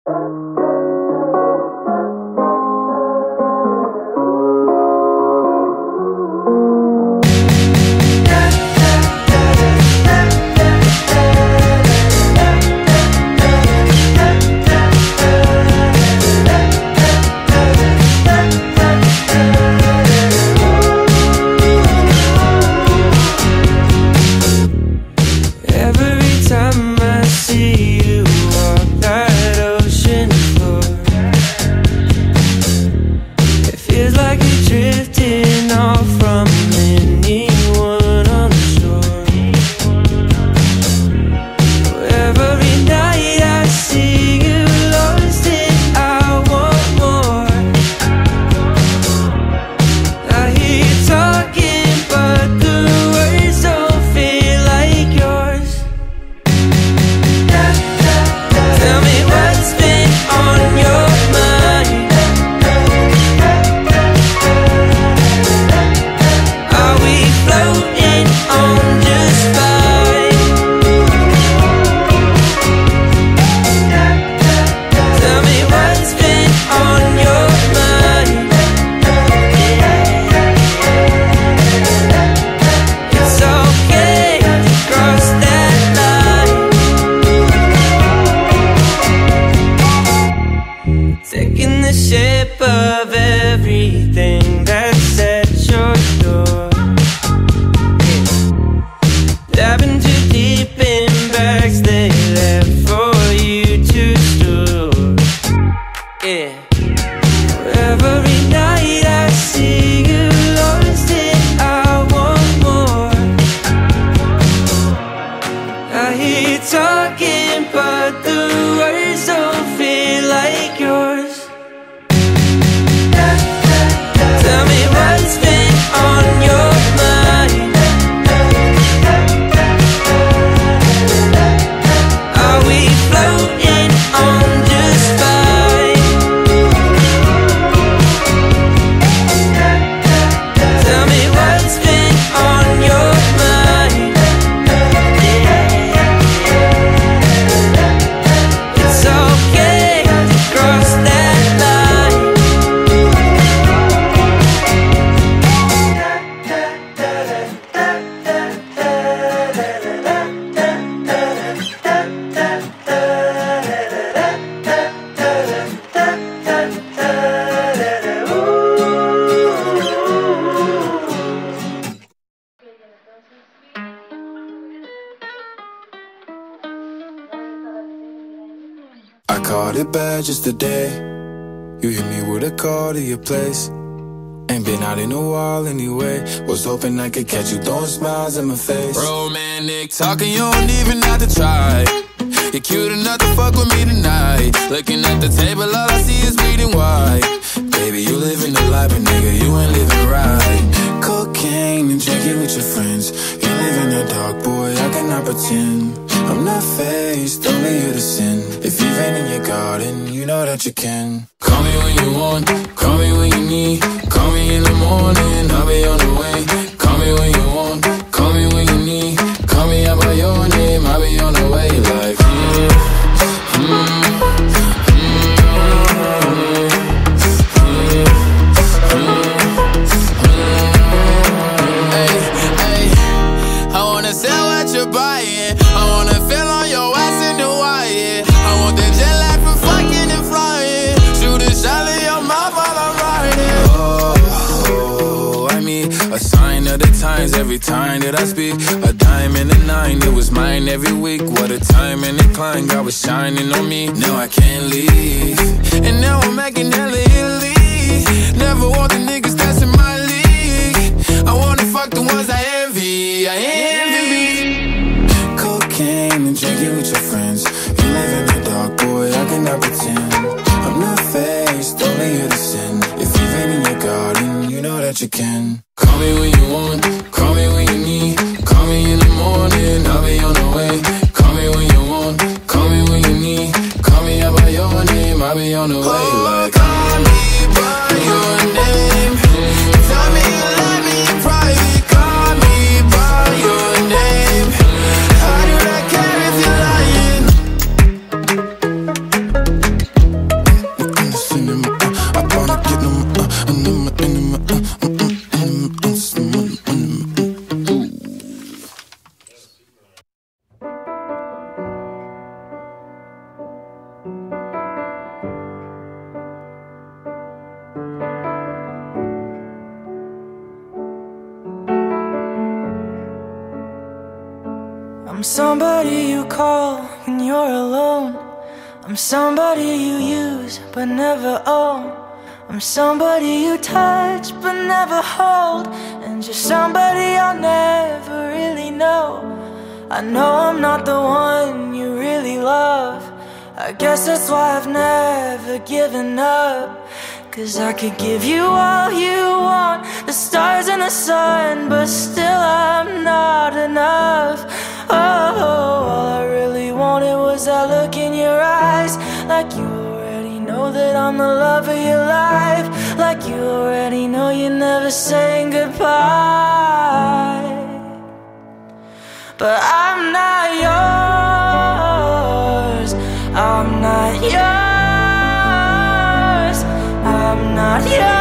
Caught it bad just today. You hit me with a call to your place. Ain't been out in a while anyway. Was hoping I could catch you throwing smiles in my face. Romantic talking, you don't even have to try. You're cute enough to fuck with me tonight. Looking at the table, all I see is bleeding white. Baby, you living the life, but nigga, you ain't living right. Cocaine and drinking with your friends. You live in the dark, boy, I cannot pretend. I'm not faced, only you to sin. If you've been in your garden, you know that you can. Call me when you want, call me when you need. Call me in the morning, I'll be on the way. Call me when you want, call me when you need. Call me out by your name, I'll be on the way. Like, I wanna sell what you're buying. I wanna feel on your ass in Hawaii. I want the jet lag from fucking and flying. Shoot a shot in your mouth while I'm riding. Oh, I mean, a sign of the times every time that I speak. A dime and a nine, it was mine every week. What a time and a climb, God was shining on me. Now I can't leave, and now I'm making hella Italy. Never want the niggas that's in my league. I wanna fuck the ones I envy. I envy. Cocaine and drinking with your friends. You live in the dark, boy, I cannot pretend. I'm not faced, only you to sin. If you've been in your garden, you know that you can. Call me when you want, call me when you need. Call me in the morning, I'll be on the way. Call me when you want, call me when you need. Call me out by your name, I'll be on the way. Like, call me by your name. Tell me you love me in private. Call me by your name. I do not care if you're lying. I'm somebody you call when you're alone. I'm somebody you use but never own. I'm somebody you touch but never hold, and you're somebody I'll never really know. I know I'm not the one you really love. I guess that's why I've never given up. 'Cause I could give you all you want, the stars and the sun, but still I'm not enough. Oh, all I really wanted was that look in your eyes, like you already know that I'm the love of your life, like you already know you're never saying goodbye. But I'm not yours, I'm not yours, I'm not yours.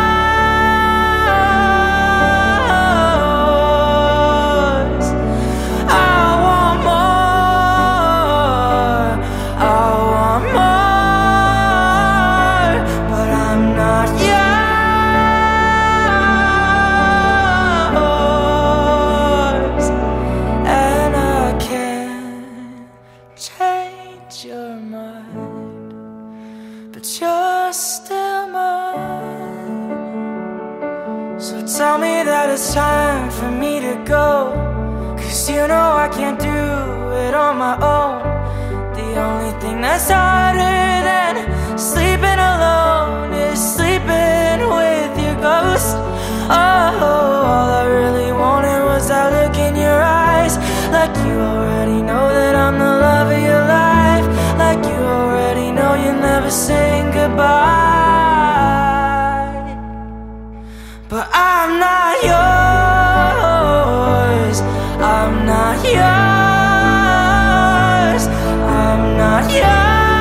Tell me that it's time for me to go, 'cause you know I can't do it on my own. The only thing that's harder than sleeping alone is sleeping with your ghost. Oh, all I really wanted was that look in your eyes, like you already know that I'm the love of your life, like you already know you're never saying goodbye. But I'm not yours, I'm not yours, I'm not yours.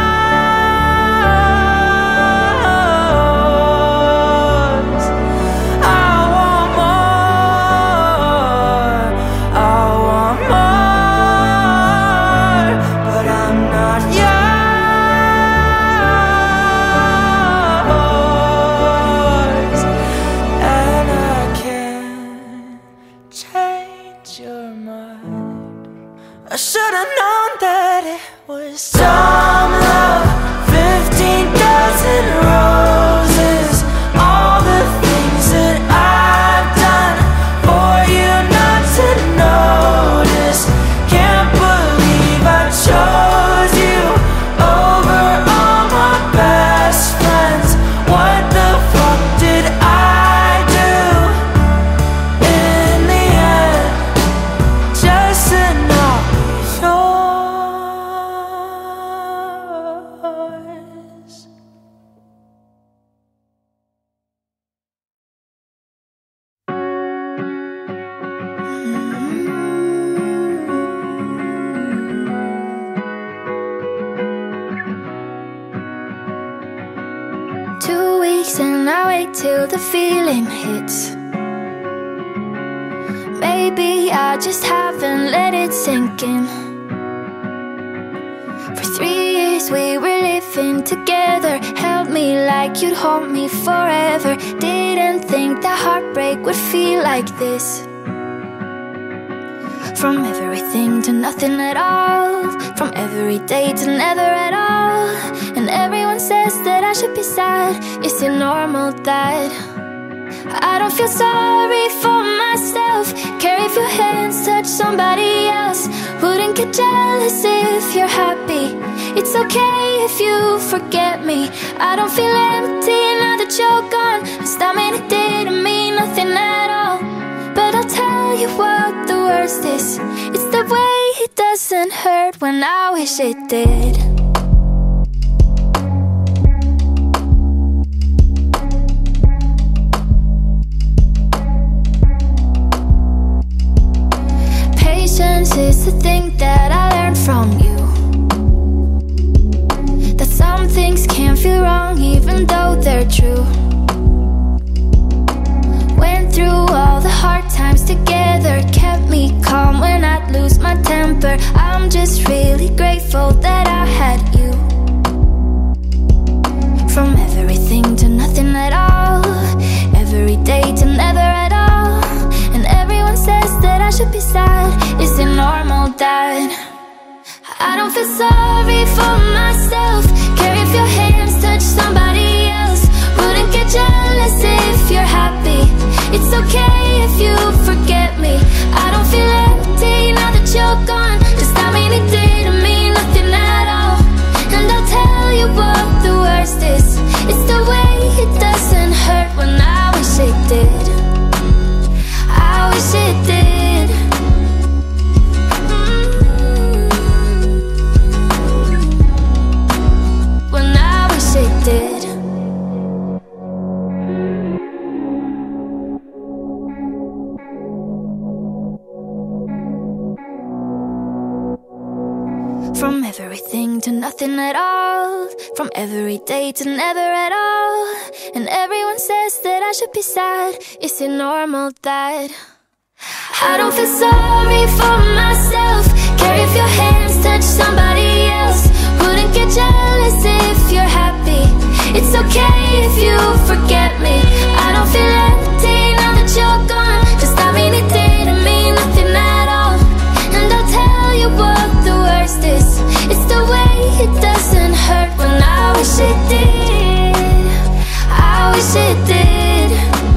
I want more, I want more, but I'm not yours. And I can't change your mind. I should've known that it was dumb love, 15,000 roses, all the things that I've done for you not to notice. Can't believe I chose you over all my best friends. What the fuck did I do in the end, just to not be yours? 2 weeks and I wait till the feeling hits. Maybe I just haven't let it sink in. For 3 years we were living together, held me like you'd hold me forever. Didn't think that heartbreak would feel like this. From everything to nothing at all, from every day to never at all. And everyone says that I should be sad. Is it normal that I don't feel sorry for myself? Care if your hands touch somebody else. Wouldn't get jealous if you're happy. It's okay if you forget me. I don't feel empty now that you're gone. Stop me, it didn't mean nothing at all. But I'll tell you what the worst is. It's the way it doesn't hurt when I wish it did. Patience is the thing that I learned from you. That some things can't feel wrong even though they're true. Went through all the hard times together, kept me calm when I'd lose my temper. I'm just really grateful that I had you. should be sad? Is it normal that I don't feel sorry for myself? Care if your hands touch somebody else. Wouldn't get jealous if you're happy. It's okay if you forget me. I don't feel empty now that you're gone. Just I mean it didn't mean nothing at all. And I'll tell you what the worst is. It's the way it doesn't hurt when I wish it did. I wish it did. When I wish it did. From everything to nothing at all. From every day to never at all. And everyone says that I should be sad. Is it normal that I don't feel sorry for myself? Care if your hands touch somebody else. Wouldn't get jealous if you're happy. It's okay if you forget me. I don't feel empty now that you're gone. Just I mean it didn't mean nothing at all. And I'll tell you what the worst is. It's the way it doesn't hurt when I wish it did. I wish it did.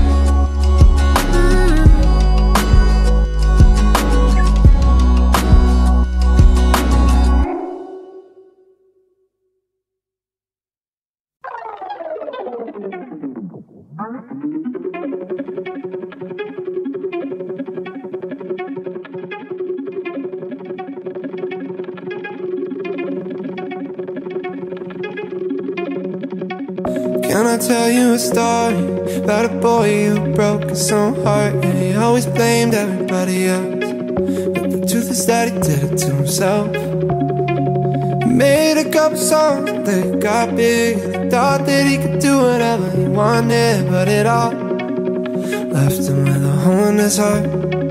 Can I tell you a story about a boy who broke his own heart? And he always blamed everybody else, but the truth is that he did it to himself. He made a couple songs and they got big, and he thought that he could do whatever he wanted, but it all left him with a hole in his heart.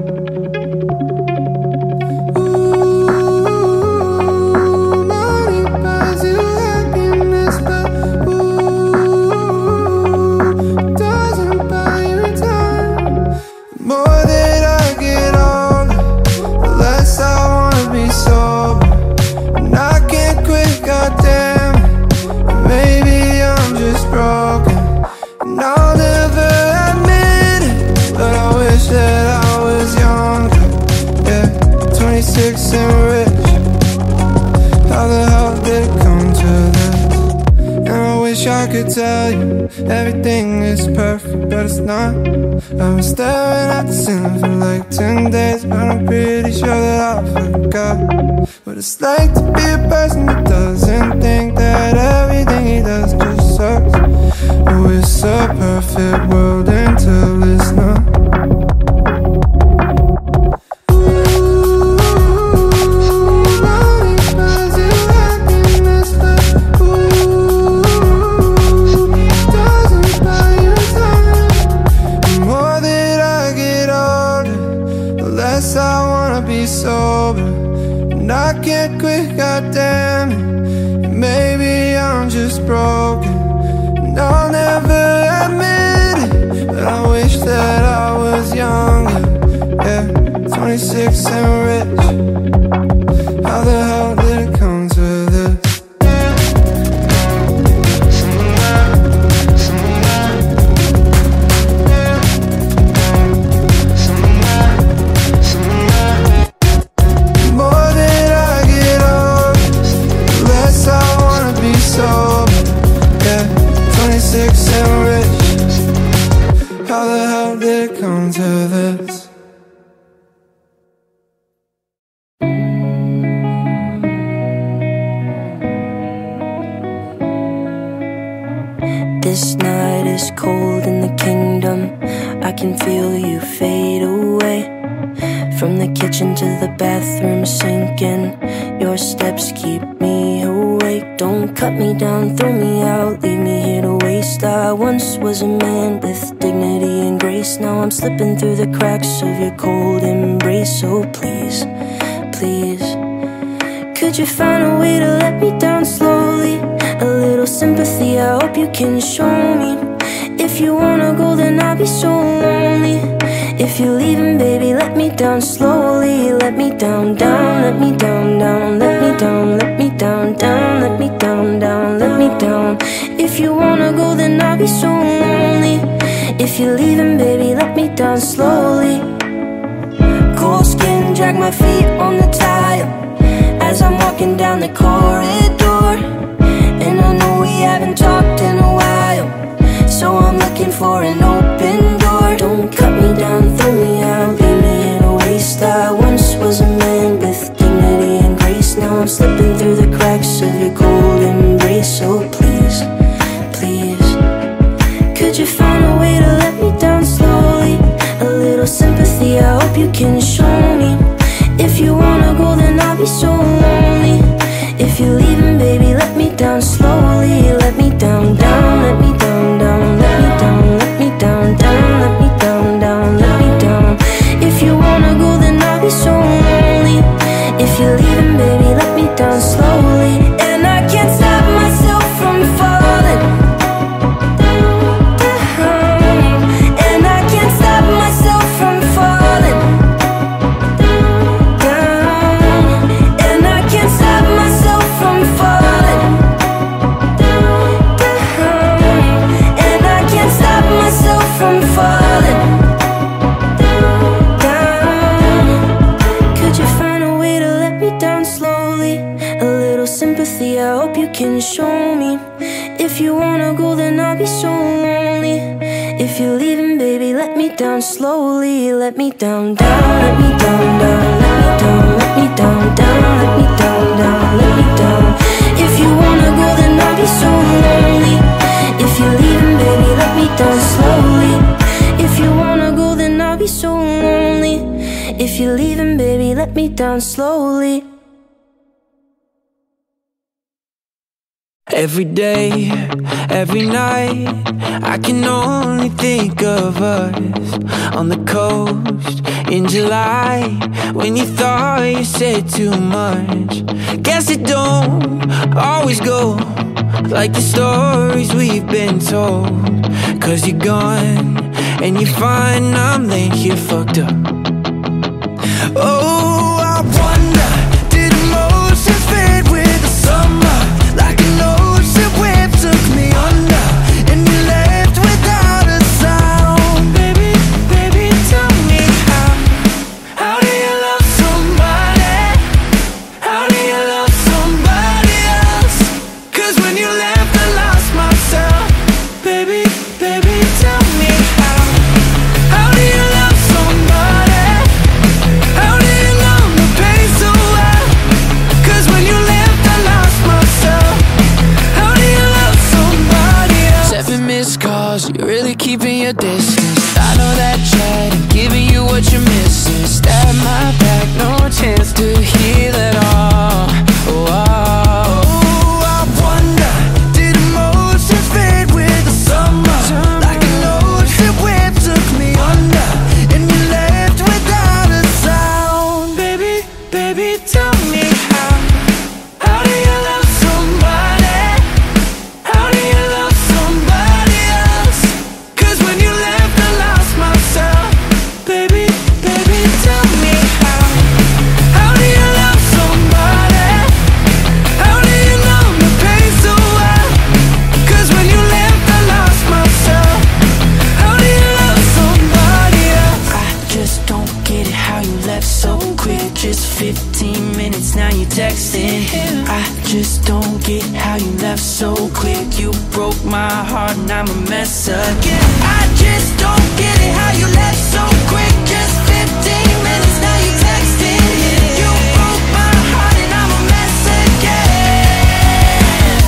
Tell you everything is perfect, but it's not. I was staring at the ceiling for like 10 days, but I'm pretty sure that I forgot what it's like to be a person that doesn't think that everything he does just sucks. Oh, it's a perfect world until it's not. Goddamn it, maybe I'm just broken, and I'll never admit it, but I wish that I was younger, yeah, 26 and rich. How the hell did it come to this? This night is cold in the kingdom. I can feel you fade away. From the kitchen to the bathroom sinking. Your steps keep me awake. Don't cut me down, throw me out, leave me here to waste. I once was a man with dignity and grace. Now I'm slipping through the cracks of your cold embrace. So please, please, could you find a way to let me down slowly? A little sympathy, I hope you can show me. If you wanna go, then I'll be so lonely. If you're leaving, baby, let me down slowly. Let me down, down, let me down, down, let me down, let me down, down, let me down, down, let me down. If you wanna go, then I'll be so lonely. If you're leaving, baby, let me down slowly. Cold skin, drag my feet on the tile as I'm walking down the corridor. And I know we haven't talked in a while, so I'm looking for an open door. Don't cut me down, throw me out, leave me in a waste. I once was a man with dignity and grace. Now I'm slipping through the cracks of your cold embrace. So please, please, could you find a way to let me down slowly? A little sympathy, I hope you can show me. If you wanna go, then I'll be so lonely. If you're leaving, baby, let me down slowly. Let me down, down, let me down, down, let me down, let me down, down, let me down, down, let me down. If you wanna go, then I'll be so lonely. If you're leaving, baby, let me down slowly. And I can't stop myself from falling down. And I can't stop myself from falling down. And I can't stop myself from falling down. And I can't stop myself from falling down. Could you find a way to let me down slowly? A little sympathy, I hope you can show me. If you wanna go, then I'll be so lonely. If you're leaving, baby, let me down slowly. Let me down, down, let me down, down, let me down, let me down, down, let me down, down, let me down. If you wanna go, then I'll be so lonely. If you're leaving, baby, let me down slowly. If you wanna go, then I'll be so lonely. If you're leaving, baby, let me down slowly. Every day, every night, I can only think of us on the coast in July, when you thought you said too much. Guess it don't always go like the stories we've been told. Cause you're gone, and you find I'm laying here fucked up. Oh, I wonder, did emotions fade with the summer? Like an ocean wave took me under, and you left without a sound. Baby, baby, tell me how do you love somebody? How do you love somebody else? Cause when you left I lost myself. Baby, baby, tell me how do you love somebody? How do you know the pain so well? Cause when you left I lost myself. How do you love somebody else? 7 missed calls, you're really keeping your distance. I know that chat and giving you what you're missing. Stab my back, no chance to heal at all. Oh, I wonder, did emotions fade with the summer? Like an ocean wave took me under, and you left without a sound. Baby, baby, tell me how do you love somebody? How do you love somebody else? Cause when you left I lost myself. Baby, baby, tell me how do you love somebody? How do you know the pain so well? Cause when you left I lost myself. How do you love somebody else? I just don't get it how you left so quick. Just 15 minutes now you texting. I just don't get how you left so quick. You broke my heart and I'm a mess again. I just don't get it how you left so quick. Just 15 minutes now you texting. You broke my heart and I'm a mess again.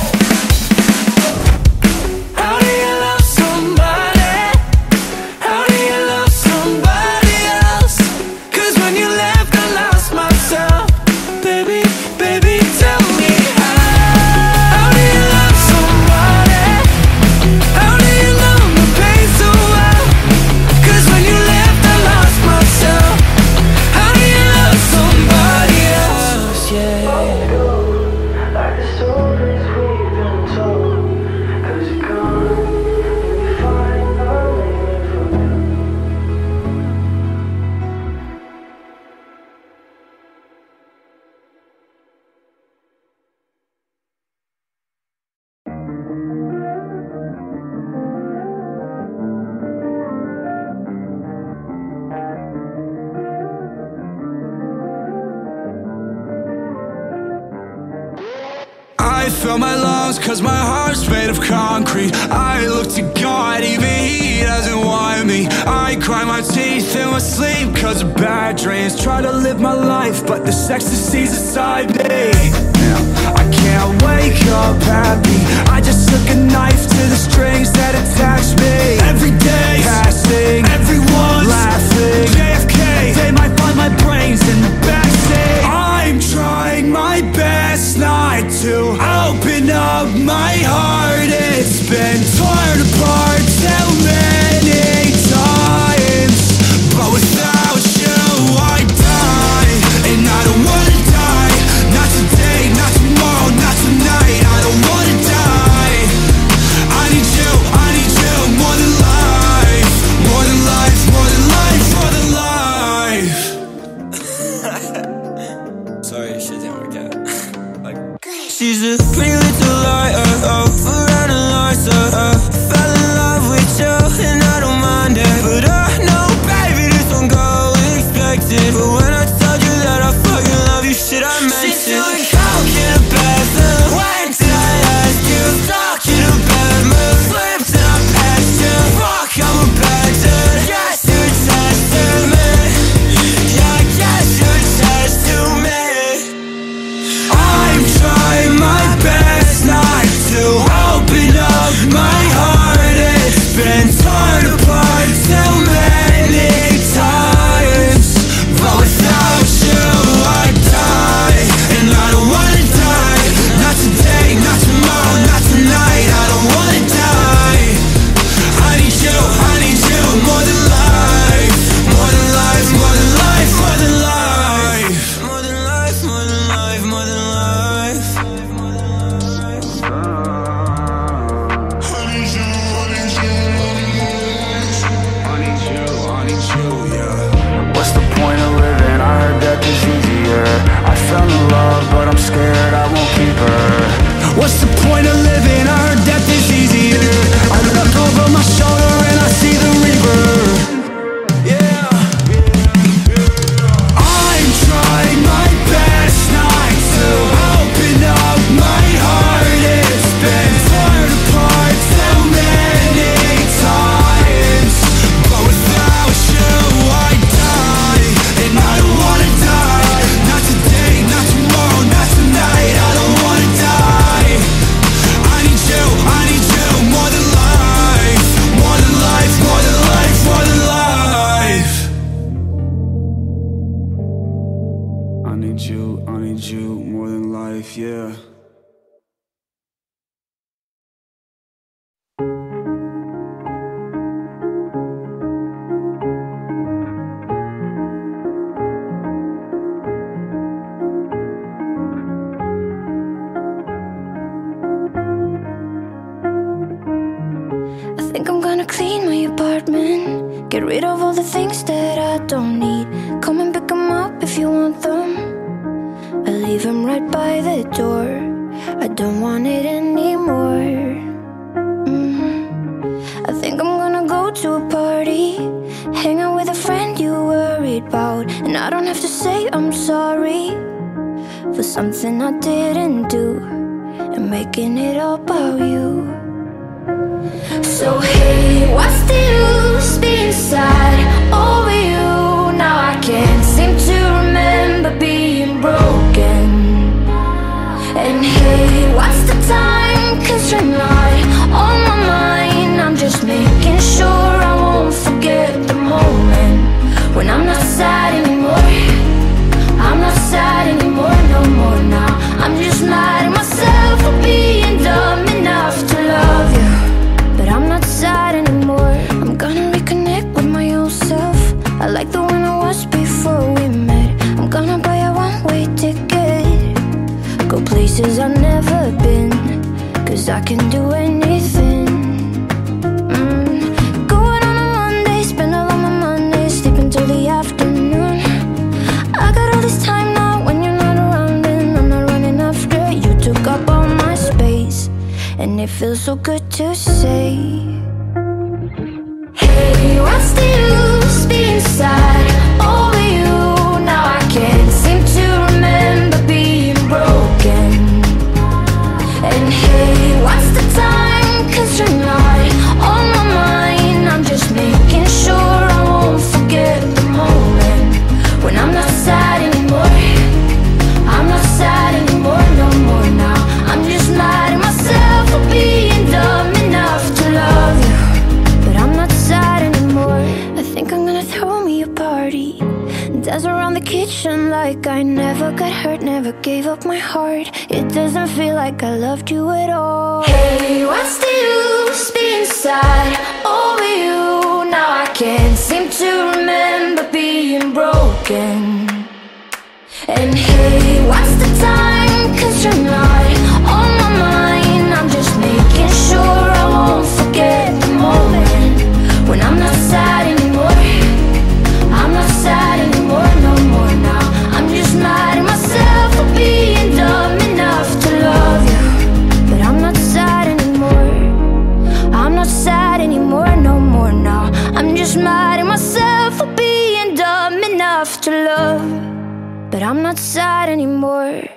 How do you love somebody? How do you love somebody else? Cause when you left I lost myself. Baby, baby, tell me how do you love somebody? How do you know the pain so well? Cause when you left cause my heart's made of concrete. I look to God, even He doesn't want me. I cry my teeth in my sleep cause of bad dreams. Try to live my life, but the ecstasy's inside me. I can't wake up happy. I just took a knife to the strings that attach me. Every day passing, everyone's laughing. JFK, they might find my brains in the backseat. I'm trying my best not to open up my heart. It's been torn apart too many times, but without you I die. And I don't wanna die, not today, not tomorrow, not tonight. I don't wanna die. I need you more than life. More than life, more than life, more than life. Sorry, shit didn't work out. She's a pretty little liar, around a liar. Fell in love with you and I don't mind it, but I know, baby, this won't go expected. But when I told you that I fucking love you, shit, I meant it. She's doing coke in the bathroom. When did I ask you? Talking about moves, slipped and I passed you. Fuck, I'm a bad dude. Guess you're attached to me. Yeah, I guess you're attached to me. I'm trying my best not to open up my heart. It's been torn apart too many times, but without you I die. And I don't wanna die, not today, not tomorrow, not tonight. I don't wanna die. I need you more than life. More than life, more than life, more than life. More than life, more than life, more than life. What's the point of living? I heard death is easier. I fell in love, but I'm scared I won't keep her. What's the point of living? I heard death is easier. I look over my shoulder and I see the river. Yeah. I'm trying my best not to open up my heart. It's been torn apart too many times, but without you I die. And I don't wanna die, not today, not tomorrow, not tonight. I don't wanna die. I need you more than life. More than life, more than life, more than life. I need you more than life, yeah. I think I'm gonna clean my apartment, get rid of all the things that I don't need. Come and pick them up if you want them. I leave them right by the door. I don't want it anymore. I think I'm gonna go to a party, hang out with a friend you worried about. And I don't have to say I'm sorry for something I didn't do, and making it all about you. So hey, what's the use being sad over you? Now I can't seem to remember being broken. And hey, what's the time? 'Cause you're not on my mind. I'm just making sure I won't forget the moment when I'm not sad anymore. I'm not sad anymore, no more now. I'm just mad at myself for being dumb enough to love you, but I'm not sad anymore. I'm gonna reconnect with my old self. I like the one I was before we met. I'm gonna buy a one-way ticket, go places I've never been, 'cause I can do anything. Going on a Monday, spend all of my Monday sleeping till the afternoon. I got all this time now when you're not around, and I'm not running after you. Took up all my space, and it feels so good to say, hey, what's the use being sad over you? Now I can't seem to remember being broken. And hey, never gave up my heart. It doesn't feel like I loved you at all. Hey, what's the use being sad over you? Now I can't seem to remember being broken. And hey, what's the time? 'Cause you're not on my mind. I'm just making sure I won't forget the moment when I'm not sad anymore. I'm not sad anymore, no more now. I'm just mad at myself for being dumb enough to love you. But I'm not sad anymore. I'm not sad anymore, no more now. I'm just mad at myself for being dumb enough to love. But I'm not sad anymore.